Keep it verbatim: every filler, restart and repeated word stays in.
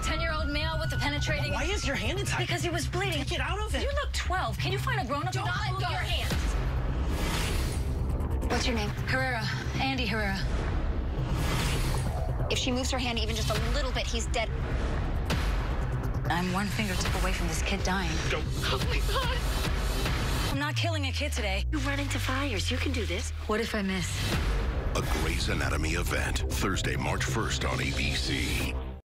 ten-year-old male with a penetrating... Why is your hand inside? Because he was bleeding. Get out of it. You look twelve. Can you find a grown-up? Do not move your hands. What's your name? Herrera. Andy Herrera. If she moves her hand even just a little bit, he's dead. I'm one fingertip away from this kid dying. Don't hurt me. Oh, my God. I'm not killing a kid today. You run into fires. You can do this. What if I miss? A Grey's Anatomy event, Thursday, March first on A B C.